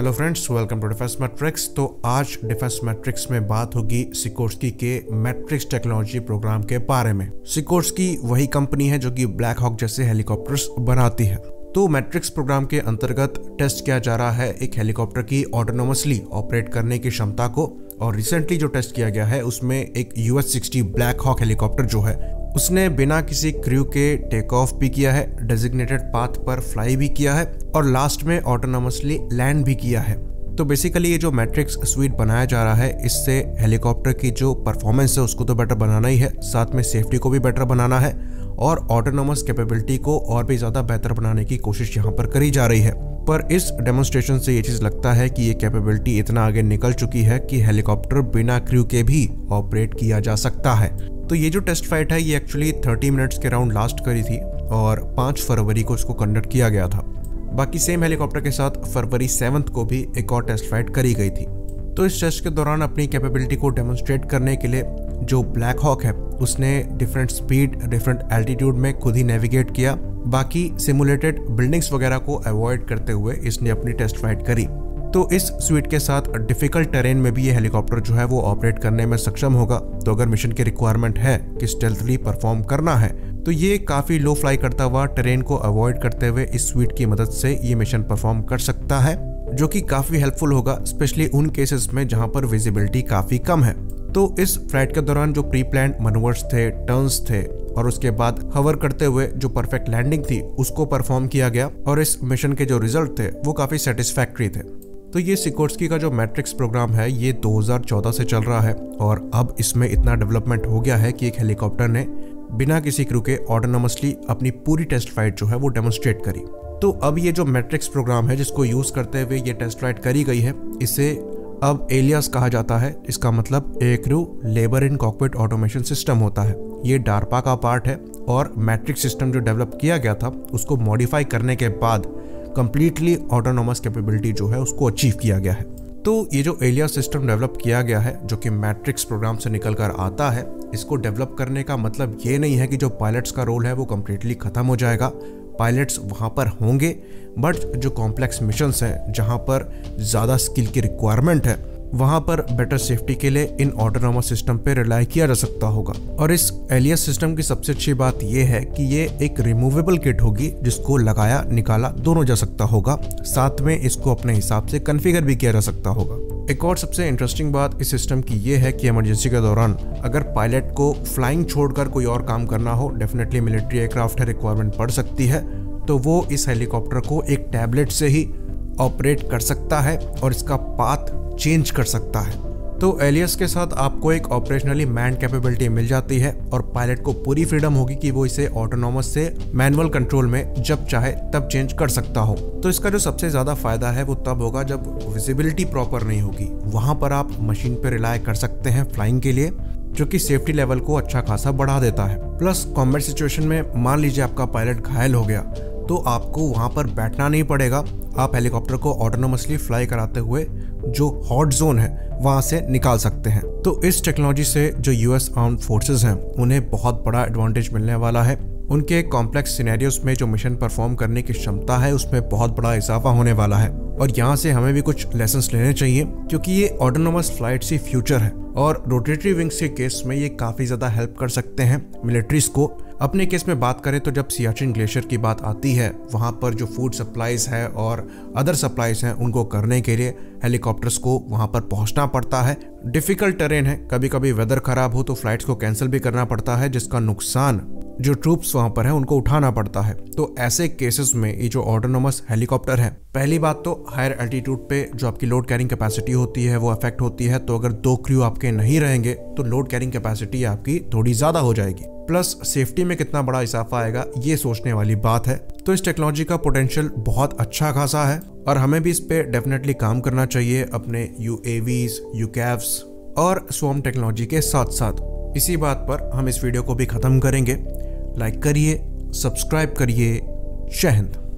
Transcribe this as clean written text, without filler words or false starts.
Hello friends, welcome to defence matrix. तो आज defence matrix में बात होगी सिकोर्स्की के मैट्रिक्स टेक्नोलॉजी प्रोग्राम के बारे में। सिकोर्स्की वही कंपनी है जो कि ब्लैक हॉक जैसे हेलीकॉप्टर्स बनाती है। तो मैट्रिक्स प्रोग्राम के अंतर्गत टेस्ट किया जा रहा है एक हेलीकॉप्टर की ऑटोनोमसली ऑपरेट करने की क्षमता को। और रिसेंटली जो टेस्ट किया गया है उसमें एक US-60 ब्लैक हॉक हेलीकॉप्टर जो है उसने बिना किसी क्रू के टेक ऑफ भी किया है, डेजिग्नेटेड पाथ पर फ्लाई भी किया है और लास्ट में ऑटोनोमसली लैंड भी किया है। तो बेसिकली ये जो मैट्रिक्स स्वीट बनाया जा रहा है इससे हेलीकॉप्टर की जो परफॉर्मेंस है उसको तो बेटर बनाना ही है, साथ में सेफ्टी को भी बेटर बनाना है और ऑटोनोमस कैपेबिलिटी को और भी ज्यादा बेहतर बनाने की कोशिश यहाँ पर करी जा रही है। पर इस डेमोन्स्ट्रेशन से ये चीज लगता है कि ये कैपेबिलिटी इतना आगे निकल चुकी है कि हेलीकॉप्टर बिना क्रू के भी ऑपरेट किया जा सकता है। तो ये जो टेस्ट फाइट है ये एक्चुअली 30 मिनट्स के राउंड लास्ट करी थी और 5 फरवरी को इसको कंडक्ट किया गया था। बाकी सेम हेलीकॉप्टर के साथ फरवरी 7 को भी एक और टेस्ट फाइट करी गई थी। तो इस टेस्ट के दौरान अपनी कैपेबिलिटी को डेमोन्स्ट्रेट करने के लिए जो ब्लैक हॉक है उसने डिफरेंट स्पीड, डिफरेंट एल्टीट्यूड में खुद ही नेविगेट किया। बाकी सिमुलेटेड बिल्डिंग्स वगैरह को अवॉइड करते हुए इसने अपनी टेस्ट फाइट करी। तो इस स्वीट के साथ डिफिकल्ट टेरेन में भी ये हेलीकॉप्टर जो है वो ऑपरेट करने में सक्षम होगा। तो अगर मिशन की रिक्वायरमेंट है कि स्टेल्थली परफॉर्म करना है तो ये काफी लो फ्लाई करता हुआ टेरेन को अवॉइड करते हुए इस स्वीट की मदद से ये मिशन परफॉर्म कर सकता है, जो कि काफी हेल्पफुल होगा स्पेशली उन केसेस में जहां पर विजिबिलिटी काफी कम है। तो इस फ्लाइट के दौरान जो प्री प्लान्ड मैनूवर्स थे, टर्न्स थे और उसके बाद हवर करते हुए जो परफेक्ट लैंडिंग थी उसको परफॉर्म किया गया और इस मिशन के जो रिजल्ट थे वो काफी सेटिस्फैक्टरी थे। तो ये सिकोर्स्की का जो मैट्रिक्स प्रोग्राम है ये 2014 से चल रहा है और अब इसमें इतना डेवलपमेंट हो गया है कि एक हेलीकॉप्टर ने बिना किसी क्रू के ऑटोनोमसली अपनी पूरी टेस्ट फ्लाइट जो है वो डेमोन्स्ट्रेट करी। तो अब ये जो मैट्रिक्स प्रोग्राम है जिसको यूज करते हुए ये टेस्ट फ्लाइट करी गई है इसे अब एलियास कहा जाता है। इसका मतलब aircrew labour in cockpit automation system होता है। ये डार्पा का पार्ट है और मैट्रिक्स सिस्टम जो डेवलप किया गया था उसको मॉडिफाई करने के बाद कंप्लीटली ऑटोनोमस कैपेबिलिटी जो है उसको अचीव किया गया है। तो ये जो एलियास सिस्टम डेवलप किया गया है जो कि मैट्रिक्स प्रोग्राम से निकल कर आता है, इसको डेवलप करने का मतलब ये नहीं है कि जो पायलट्स का रोल है वो कंप्लीटली खत्म हो जाएगा। पायलट्स वहाँ पर होंगे बट जो कॉम्प्लेक्स मिशंस हैं जहाँ पर ज़्यादा स्किल की रिक्वायरमेंट है वहाँ पर बेटर सेफ्टी के लिए इन ऑटोनोमस सिस्टम पे रिलाई किया जा सकता होगा। और इस एलियास सिस्टम की सबसे अच्छी बात यह है कि ये एक रिमूवेबल किट होगी जिसको लगाया निकाला दोनों जा सकता होगा, साथ में इसको अपने हिसाब से कॉन्फ़िगर भी किया जा सकता होगा। एक और सबसे इंटरेस्टिंग बात इस सिस्टम की ये है कि इमरजेंसी के दौरान अगर पायलट को फ्लाइंग छोड़कर कोई और काम करना हो, डेफिनेटली मिलिट्री एयरक्राफ्ट है, रिक्वायरमेंट पड़ सकती है, तो वो इस हेलीकॉप्टर को एक टैबलेट से ही ऑपरेट कर सकता है और इसका पाथ चेंज कर सकता है। तो एलियास के साथ आपको एक ऑपरेशनली मैन कैपेबिलिटी मिल जाती है और पायलट को पूरी फ्रीडम होगी कि वो इसे ऑटोनोमस से मैनुअल कंट्रोल में जब चाहे तब चेंज कर सकता हो। तो इसका जो सबसे ज्यादा फायदा है वो तब होगा जब विजिबिलिटी प्रॉपर नहीं होगी, वहां पर आप मशीन पे रिलाय कर सकते हैं फ्लाइंग के लिए, जो कि सेफ्टी लेवल को अच्छा खासा बढ़ा देता है। प्लस कॉम्बैट सिचुएशन में मान लीजिए आपका पायलट घायल हो गया तो आपको वहां पर बैठना नहीं पड़ेगा, आप हेलीकॉप्टर को ऑटोनोमसली फ्लाई कराते हुए जो हॉट जोन है वहां से निकाल सकते हैं। तो इस टेक्नोलॉजी से जो US आर्म्ड फोर्सेस हैं उन्हें बहुत बड़ा एडवांटेज मिलने वाला है। उनके कॉम्प्लेक्स सिनेरियोस में जो मिशन परफॉर्म करने की क्षमता है उसमें बहुत बड़ा इजाफा होने वाला है और यहाँ से हमें भी कुछ लेसन्स लेने चाहिए क्योंकि ये ऑटोनोमस फ्लाइट से फ्यूचर है और रोटेटरी विंग्स के केस में ये काफी ज्यादा हेल्प कर सकते हैं मिलिट्रीज को। अपने केस में बात करें तो जब सियाचिन ग्लेशियर की बात आती है वहां पर जो फूड सप्लाईज है और अदर सप्लाईज हैं उनको करने के लिए हेलीकॉप्टर्स को वहां पर पहुंचना पड़ता है। डिफिकल्ट टेरेन है, कभी कभी वेदर खराब हो तो फ्लाइट्स को कैंसिल भी करना पड़ता है जिसका नुकसान जो ट्रूप्स वहां पर हैं उनको उठाना पड़ता है। तो ऐसे केसेस में ये जो ऑटोनोमस हेलीकॉप्टर है, पहली बात तो हायर एल्टीट्यूड पे जो आपकी लोड कैरिंग कैपेसिटी होती है वो अफेक्ट होती है। तो अगर 2 क्रू आपके नहीं रहेंगे तो लोड कैरिंग कैपेसिटी आपकी थोड़ी ज्यादा हो जाएगी। प्लस सेफ्टी में कितना बड़ा इजाफा आएगा ये सोचने वाली बात है। तो इस टेक्नोलॉजी का पोटेंशियल बहुत अच्छा खासा है और हमें भी इस पे डेफिनेटली काम करना चाहिए अपने UAVs, UCAVs और स्वॉर्म टेक्नोलॉजी के साथ साथ। इसी बात पर हम इस वीडियो को भी खत्म करेंगे। लाइक करिए, सब्सक्राइब करिए। जय हिंद।